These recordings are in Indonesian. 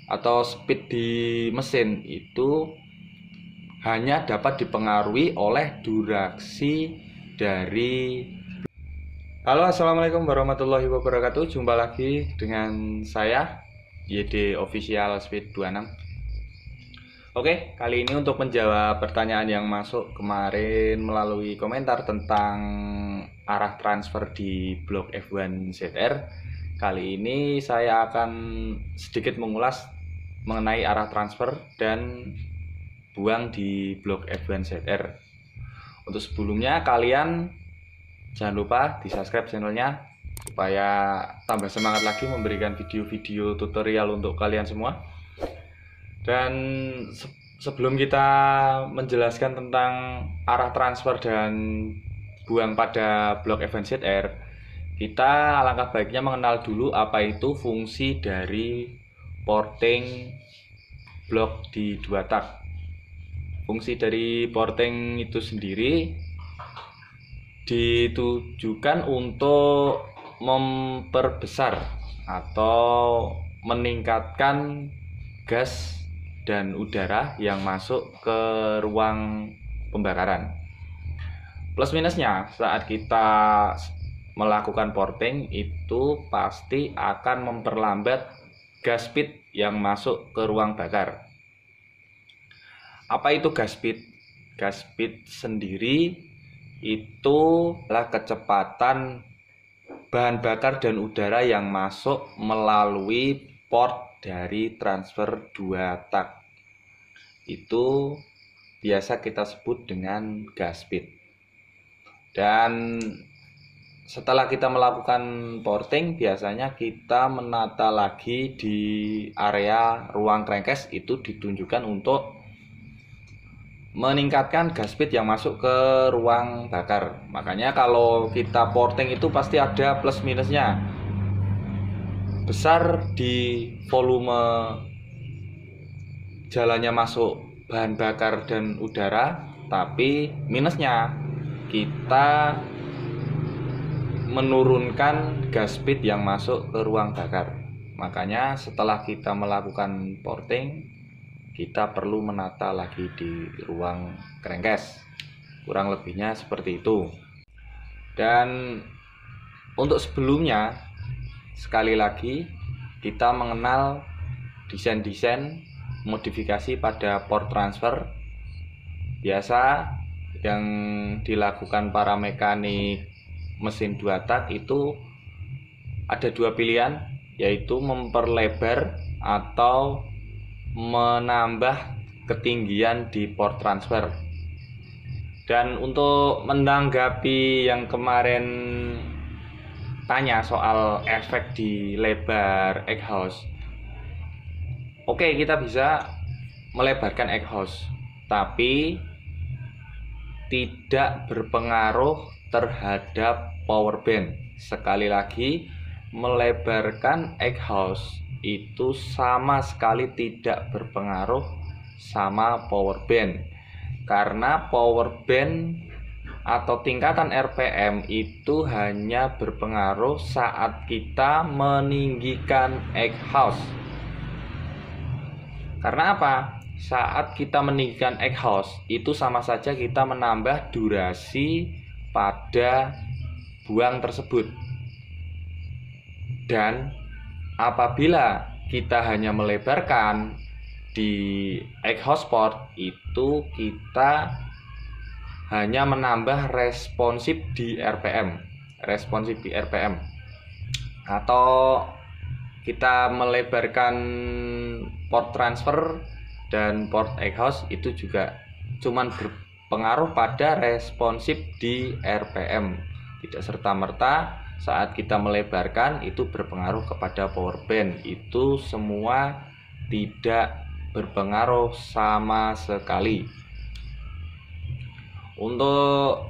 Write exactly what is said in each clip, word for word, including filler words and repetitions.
atau speed di mesin itu hanya dapat dipengaruhi oleh durasi dari. Halo, assalamualaikum warahmatullahi wabarakatuh. Jumpa lagi dengan saya Y D Official Speed dua puluh enam. Oke, kali ini untuk menjawab pertanyaan yang masuk kemarin melalui komentar tentang arah transfer di blok F satu Z R. Kali ini saya akan sedikit mengulas mengenai arah transfer dan buang di blok F satu Z R. Untuk sebelumnya kalian jangan lupa di subscribe channelnya supaya tambah semangat lagi memberikan video-video tutorial untuk kalian semua. Dan se sebelum kita menjelaskan tentang arah transfer dan buang pada blok F satu Z R, kita alangkah baiknya mengenal dulu apa itu fungsi dari porting blok di dua tak. Fungsi dari porting itu sendiri ditujukan untuk memperbesar atau meningkatkan gas dan udara yang masuk ke ruang pembakaran. Plus minusnya saat kita melakukan porting itu pasti akan memperlambat gas speed yang masuk ke ruang bakar. Apa itu gas speed? Gas speed sendiri itu adalah kecepatan bahan bakar dan udara yang masuk melalui port dari transfer dua tak. Itu biasa kita sebut dengan gas speed. Dan setelah kita melakukan porting, biasanya kita menata lagi di area ruang crankcase. Itu ditunjukkan untuk meningkatkan gas speed yang masuk ke ruang bakar. Makanya kalau kita porting itu pasti ada plus minusnya. Besar di volume jalannya masuk bahan bakar dan udara, tapi minusnya kita menurunkan gas speed yang masuk ke ruang bakar. Makanya setelah kita melakukan porting, kita perlu menata lagi di ruang crankcase. Kurang lebihnya seperti itu. Dan untuk sebelumnya, sekali lagi kita mengenal desain-desain modifikasi pada port transfer. Biasa yang dilakukan para mekanik mesin dua tak itu ada dua pilihan, yaitu memperlebar atau menambah ketinggian di port transfer. Dan untuk menanggapi yang kemarin tanya soal efek di lebar exhaust, oke, kita bisa melebarkan exhaust, tapi tidak berpengaruh terhadap power band. Sekali lagi, melebarkan exhaust itu sama sekali tidak berpengaruh sama power band, karena power band atau tingkatan R P M itu hanya berpengaruh saat kita meninggikan exhaust. Karena apa? Saat kita meninggikan exhaust itu sama saja kita menambah durasi pada buang tersebut. Dan apabila kita hanya melebarkan di exhaust port, itu kita hanya menambah responsif di R P M, responsif di R P M. Atau kita melebarkan port transfer dan port exhaust itu juga cuman berpengaruh pada responsif di R P M. Tidak serta-merta saat kita melebarkan itu berpengaruh kepada power band. Itu semua tidak berpengaruh sama sekali. Untuk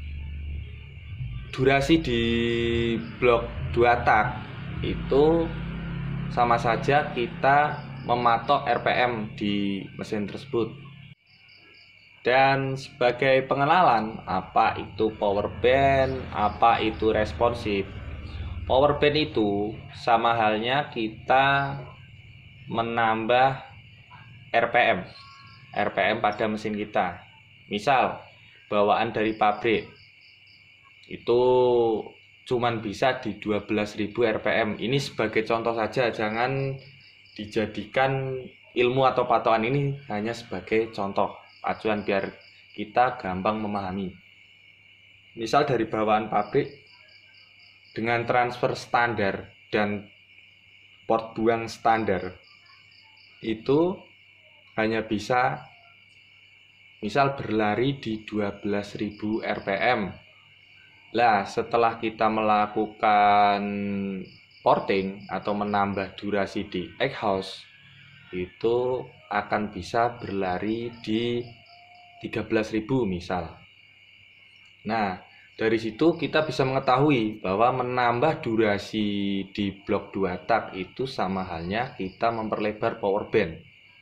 durasi di blok dua tak itu sama saja kita mematok R P M di mesin tersebut. Dan sebagai pengenalan, apa itu power band, apa itu responsif. Power band itu sama halnya kita menambah R P M R P M pada mesin kita. Misal bawaan dari pabrik itu cuman bisa di dua belas ribu R P M. Ini sebagai contoh saja, jangan dijadikan ilmu atau patokan, ini hanya sebagai contoh acuan biar kita gampang memahami. Misal dari bawaan pabrik dengan transfer standar dan port buang standar itu hanya bisa misal berlari di dua belas ribu R P M. Lah, setelah kita melakukan porting atau menambah durasi di exhaust, itu akan bisa berlari di tiga belas ribu misal. Nah, dari situ kita bisa mengetahui bahwa menambah durasi di blok dua tak itu sama halnya kita memperlebar power band.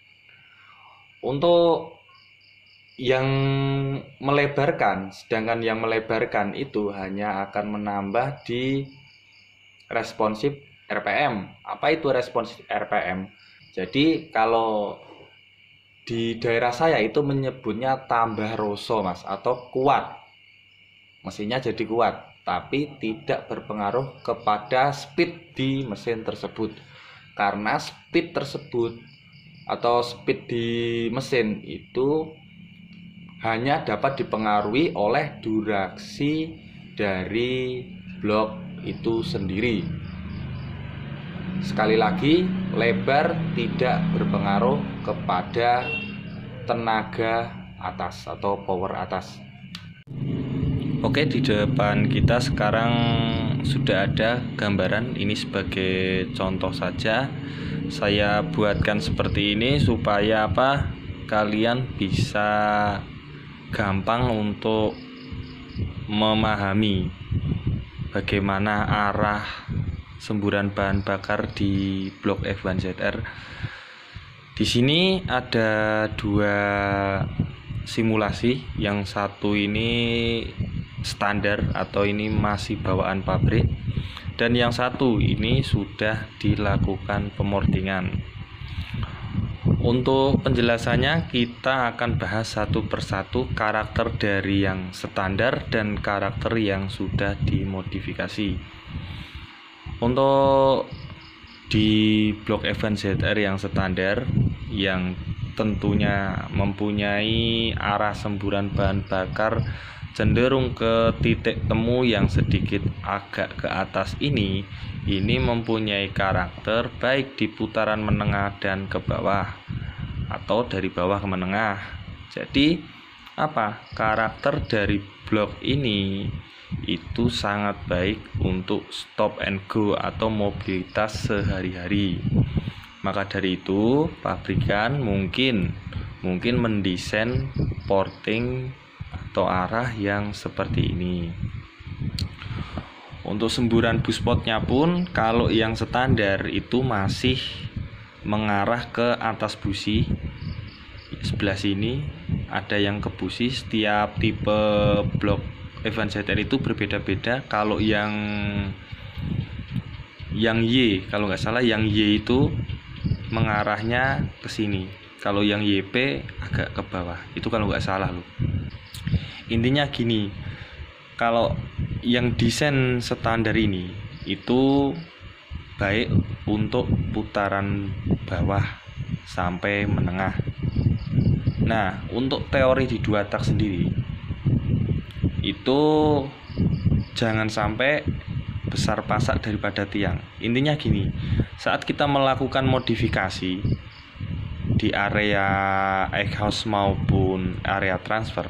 Untuk yang melebarkan, sedangkan yang melebarkan itu hanya akan menambah di responsif R P M. Apa itu responsif R P M? Jadi kalau di daerah saya itu menyebutnya tambah roso mas, atau kuat. Mesinnya jadi kuat, tapi tidak berpengaruh kepada speed di mesin tersebut. Karena speed tersebut atau speed di mesin itu hanya dapat dipengaruhi oleh durasi dari blok itu sendiri. Sekali lagi, lebar tidak berpengaruh kepada tenaga atas atau power atas. Oke, di depan kita sekarang sudah ada gambaran. Ini sebagai contoh saja. Saya buatkan seperti ini supaya apa? Kalian bisa gampang untuk memahami bagaimana arah semburan bahan bakar di blok F satu Z R. Di sini ada dua simulasi, yang satu ini standar atau ini masih bawaan pabrik, dan yang satu ini sudah dilakukan pemortingan. Untuk penjelasannya kita akan bahas satu persatu karakter dari yang standar dan karakter yang sudah dimodifikasi. Untuk di blok F satu Z R yang standar, yang tentunya mempunyai arah semburan bahan bakar cenderung ke titik temu yang sedikit agak ke atas ini, ini mempunyai karakter baik di putaran menengah dan ke bawah atau dari bawah ke menengah. Jadi apa? Karakter dari blok ini itu sangat baik untuk stop and go atau mobilitas sehari-hari. Maka dari itu pabrikan mungkin mungkin mendesain porting atau arah yang seperti ini. Untuk semburan buspotnya pun kalau yang standar itu masih mengarah ke atas busi. Sebelah sini ada yang ke busi. Setiap tipe blok F satu Z R itu berbeda-beda. Kalau yang yang Y, kalau nggak salah yang Y itu mengarahnya ke sini. Kalau yang Y P agak ke bawah. Itu kalau nggak salah loh. Intinya gini, kalau yang desain standar ini itu baik untuk putaran bawah sampai menengah. Nah, untuk teori di dua tak sendiri itu jangan sampai besar pasak daripada tiang. Intinya gini, saat kita melakukan modifikasi di area exhaust maupun area transfer,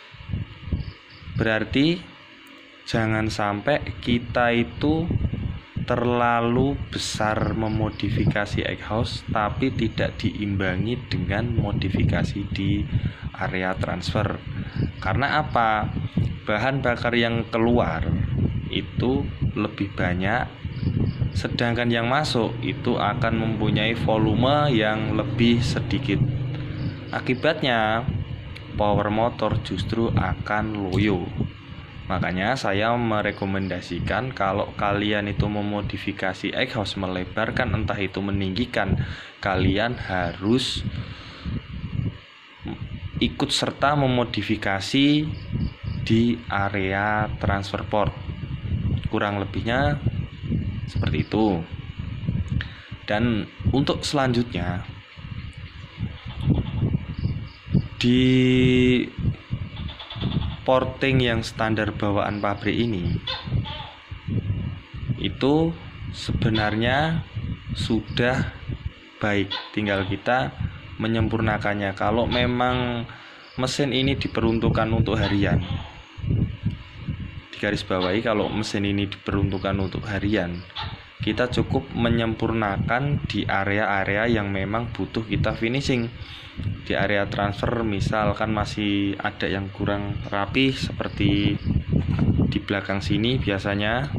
berarti jangan sampai kita itu terlalu besar memodifikasi exhaust tapi tidak diimbangi dengan modifikasi di area transfer. Karena apa? Bahan bakar yang keluar itu lebih banyak, sedangkan yang masuk itu akan mempunyai volume yang lebih sedikit. Akibatnya power motor justru akan loyo. Makanya saya merekomendasikan kalau kalian itu memodifikasi exhaust, melebarkan entah itu meninggikan, kalian harus ikut serta memodifikasi di area transfer port. Kurang lebihnya seperti itu. Dan untuk selanjutnya di porting yang standar bawaan pabrik ini itu sebenarnya sudah baik, tinggal kita menyempurnakannya. Kalau memang mesin ini diperuntukkan untuk harian, digarisbawahi kalau mesin ini diperuntukkan untuk harian, kita cukup menyempurnakan di area-area yang memang butuh kita finishing. Di area transfer misalkan masih ada yang kurang rapi seperti di belakang sini, biasanya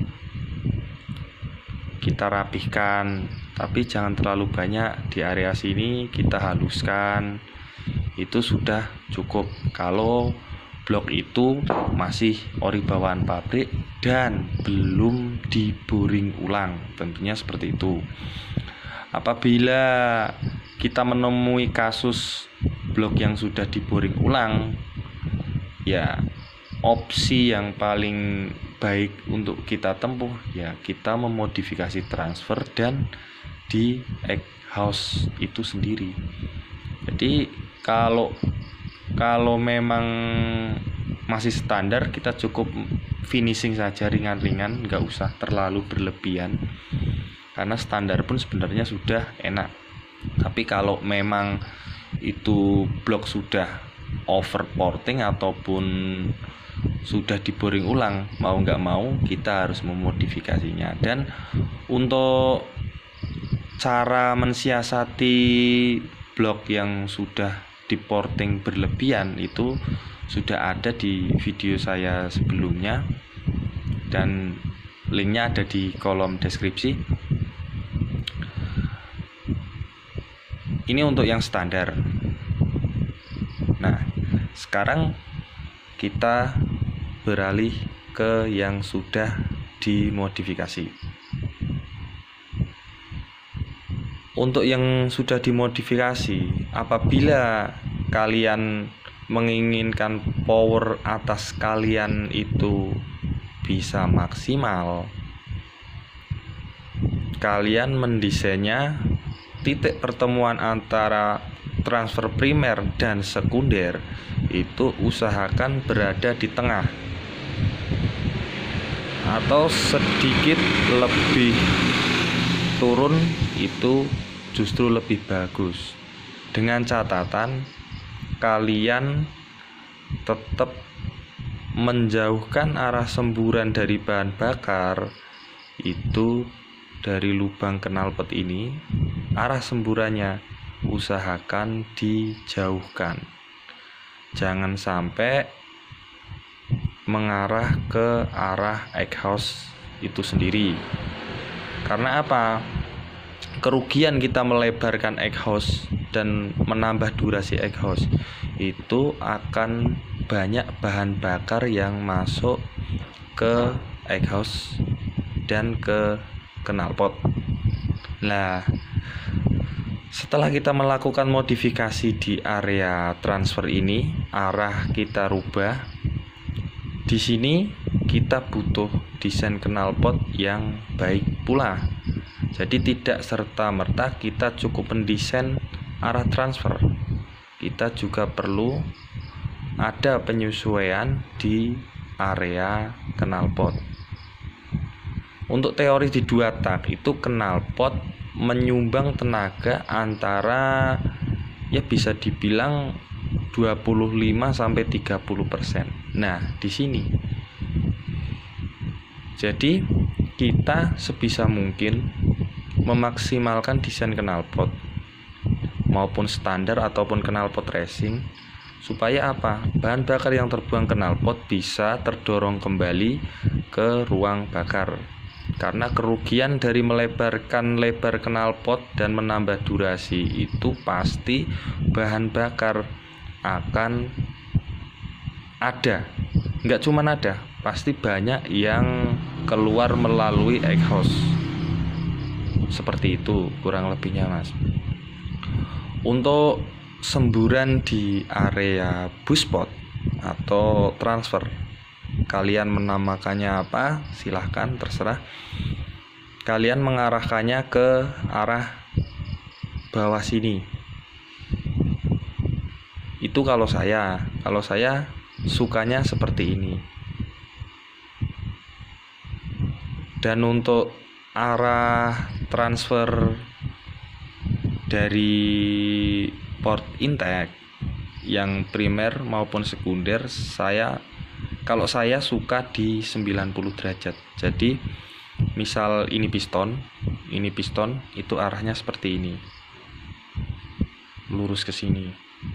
kita rapihkan, tapi jangan terlalu banyak. Di area sini kita haluskan, itu sudah cukup. Kalau blok itu masih ori bawaan pabrik dan belum diboring ulang, tentunya seperti itu. Apabila kita menemui kasus blok yang sudah diboring ulang, ya opsi yang paling baik untuk kita tempuh ya kita memodifikasi transfer dan di exhaust itu sendiri. Jadi kalau kalau memang masih standar, kita cukup finishing saja ringan-ringan, nggak usah terlalu berlebihan, karena standar pun sebenarnya sudah enak. Tapi kalau memang itu blok sudah overporting ataupun sudah diboring ulang, mau nggak mau kita harus memodifikasinya. Dan untuk cara mensiasati blok yang sudah diporting berlebihan itu sudah ada di video saya sebelumnya, dan linknya ada di kolom deskripsi. Ini untuk yang standar. Nah, sekarang kita beralih ke yang sudah dimodifikasi. Untuk yang sudah dimodifikasi, apabila kalian menginginkan power atas kalian itu bisa maksimal, kalian mendesainnya titik pertemuan antara transfer primer dan sekunder itu usahakan berada di tengah atau sedikit lebih turun, itu justru lebih bagus, dengan catatan kalian tetap menjauhkan arah semburan dari bahan bakar itu dari lubang knalpot ini. Arah semburannya usahakan dijauhkan, jangan sampai mengarah ke arah exhaust itu sendiri. Karena apa? Kerugian kita melebarkan exhaust dan menambah durasi exhaust itu akan banyak bahan bakar yang masuk ke exhaust dan ke knalpot. Nah, setelah kita melakukan modifikasi di area transfer ini, arah kita rubah. Di sini kita butuh desain knalpot yang baik pula. Jadi tidak serta-merta kita cukup mendesain arah transfer. Kita juga perlu ada penyesuaian di area knalpot. Untuk teori di dua tak itu knalpot menyumbang tenaga antara ya bisa dibilang dua puluh lima sampai tiga puluh persen. Nah, di sini jadi kita sebisa mungkin memaksimalkan desain knalpot maupun standar ataupun knalpot racing, supaya apa? Bahan bakar yang terbuang knalpot bisa terdorong kembali ke ruang bakar. Karena kerugian dari melebarkan lebar knalpot dan menambah durasi itu pasti bahan bakar akan ada. Nggak cuma ada, pasti banyak yang keluar melalui exhaust. Seperti itu kurang lebihnya, Mas. Untuk semburan di area buspot atau transfer, kalian menamakannya apa silahkan, terserah. Kalian mengarahkannya ke arah bawah sini. Itu kalau saya kalau saya sukanya seperti ini. Dan untuk arah transfer dari port intake yang primer maupun sekunder, saya kalau saya suka di sembilan puluh derajat. Jadi misal ini piston, ini piston, itu arahnya seperti ini, lurus ke sini.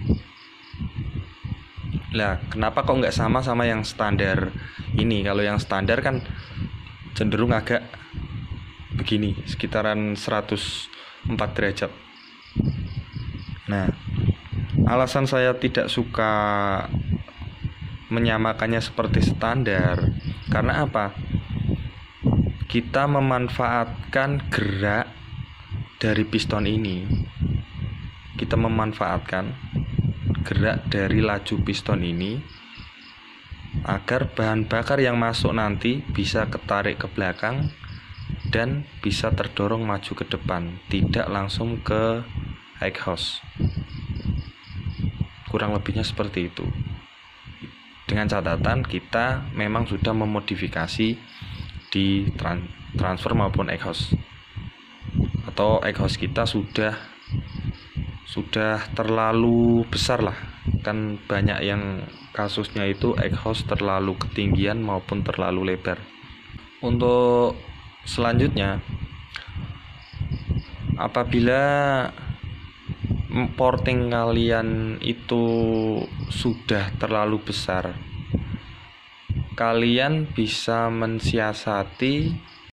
Lah, kenapa kok nggak sama sama yang standar ini? Kalau yang standar kan cenderung agak begini, sekitaran seratus empat derajat. Nah, alasan saya tidak suka menyamakannya seperti standar karena apa? Kita memanfaatkan gerak dari piston ini. Kita memanfaatkan gerak dari laju piston ini agar bahan bakar yang masuk nanti bisa ketarik ke belakang dan bisa terdorong maju ke depan, tidak langsung ke exhaust. Kurang lebihnya seperti itu. Dengan catatan kita memang sudah memodifikasi di tran- transfer maupun exhaust, atau exhaust kita sudah sudah terlalu besar lah. Kan banyak yang kasusnya itu exhaust terlalu ketinggian maupun terlalu lebar. Untuk selanjutnya, apabila porting kalian itu sudah terlalu besar, kalian bisa mensiasati